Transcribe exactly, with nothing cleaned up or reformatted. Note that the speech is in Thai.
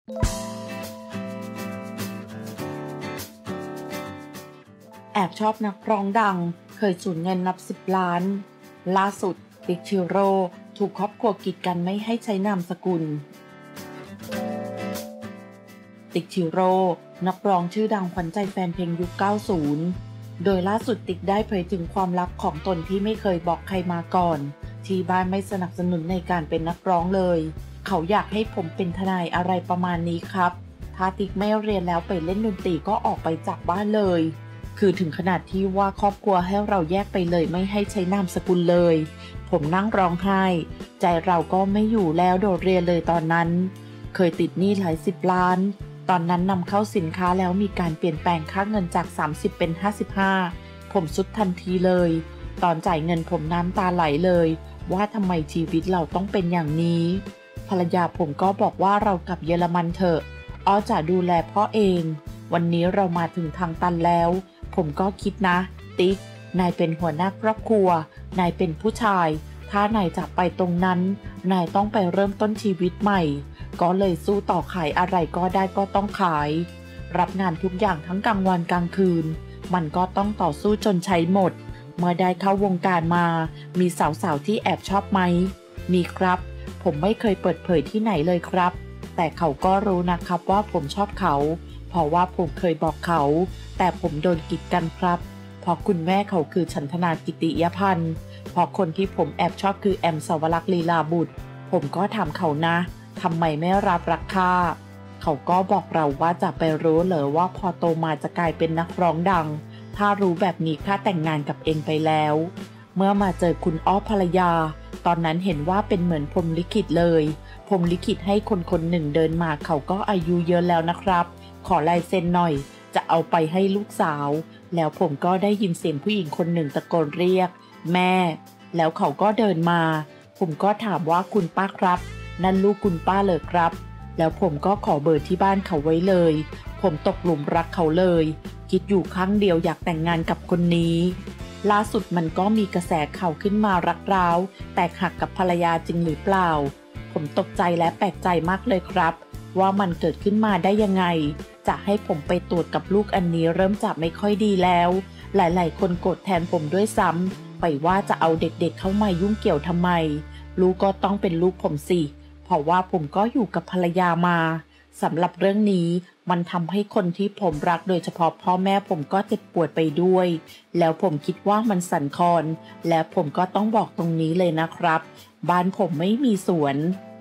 แอบชอบนักร้องดังเคยสูญเงินนับสิบล้านล่าสุดติ๊กชิโร่ถูกครอบครัวกีดกันไม่ให้ใช้นามสกุลติ๊กชิโร่นักร้องชื่อดังขวัญใจแฟนเพลงยุค เก้าสิบ โดยล่าสุดติ๊กได้เผยถึงความลับของตนที่ไม่เคยบอกใครมาก่อนที่บ้านไม่สนับสนุนในการเป็นนักร้องเลยเขาอยากให้ผมเป็นทนายอะไรประมาณนี้ครับถ้าติ๊กไม่เรียนแล้วไปเล่นดนตรีก็ออกไปจากบ้านเลยคือถึงขนาดที่ว่าครอบครัวให้เราแยกไปเลยไม่ให้ใช้นามสกุลเลยผมนั่งร้องไห้ใจเราก็ไม่อยู่แล้วโดดเรียนเลยตอนนั้นเคยติดหนี้หลายสิบล้านตอนนั้นนำเข้าสินค้าแล้วมีการเปลี่ยนแปลงค่าเงินจากสามสิบเป็นห้าสิบห้าผมสุดทันทีเลยตอนจ่ายเงินผมน้ำตาไหลเลยว่าทำไมชีวิตเราต้องเป็นอย่างนี้ภรรยาผมก็บอกว่าเรากลับเยอรมันเถอะอ้อจะดูแลพ่อเองวันนี้เรามาถึงทางตันแล้วผมก็คิดนะติ๊กนายเป็นหัวหน้าครอบครัวนายเป็นผู้ชายถ้านายจะไปตรงนั้นนายต้องไปเริ่มต้นชีวิตใหม่ก็เลยสู้ต่อขายอะไรก็ได้ก็ต้องขายรับงานทุกอย่างทั้งกลางวันกลางคืนมันก็ต้องต่อสู้จนใช้หมดเมื่อได้เข้าวงการมามีสาวๆที่แอบชอบไหมมีครับผมไม่เคยเปิดเผยที่ไหนเลยครับแต่เขาก็รู้นะครับว่าผมชอบเขาเพราะว่าผมเคยบอกเขาแต่ผมโดนกีดกันครับเพราะคุณแม่เขาคือฉันทนากิติยพันธ์เพราะคนที่ผมแอบชอบคือแอมสาวรักษ์ลีลาบุตรผมก็ถามเขานะทำไมไม่รับรักค่าเขาก็บอกเราว่าจะไปรู้เหรอว่าพอโตมาจะกลายเป็นนักร้องดังถ้ารู้แบบนี้ข้าแต่งงานกับเองไปแล้วเมื่อมาเจอคุณอ้อภรรยาตอนนั้นเห็นว่าเป็นเหมือนพรหมลิขิตเลยพรหมลิขิตให้คนคนหนึ่งเดินมาเขาก็อายุเยอะแล้วนะครับขอลายเซ็นหน่อยจะเอาไปให้ลูกสาวแล้วผมก็ได้ยินเสียงผู้หญิงคนหนึ่งตะโกนเรียกแม่แล้วเขาก็เดินมาผมก็ถามว่าคุณป้าครับนั่นลูกคุณป้าเหรอครับแล้วผมก็ขอเบอร์ที่บ้านเขาไว้เลยผมตกหลุมรักเขาเลยคิดอยู่ครั้งเดียวอยากแต่งงานกับคนนี้ล่าสุดมันก็มีกระแสข่าวขึ้นมารักร้าวแตกหักกับภรรยาจริงหรือเปล่าผมตกใจและแปลกใจมากเลยครับว่ามันเกิดขึ้นมาได้ยังไงจะให้ผมไปตรวจกับลูกอันนี้เริ่มจะไม่ค่อยดีแล้วหลายๆคนโกรธแทนผมด้วยซ้ำไปว่าจะเอาเด็กๆเข้ามายุ่งเกี่ยวทำไมลูกก็ต้องเป็นลูกผมสิเพราะว่าผมก็อยู่กับภรรยามาสำหรับเรื่องนี้มันทำให้คนที่ผมรักโดยเฉพาะพ่อแม่ผมก็เจ็บปวดไปด้วยแล้วผมคิดว่ามันสั่นคลอนและผมก็ต้องบอกตรงนี้เลยนะครับบ้านผมไม่มีสวน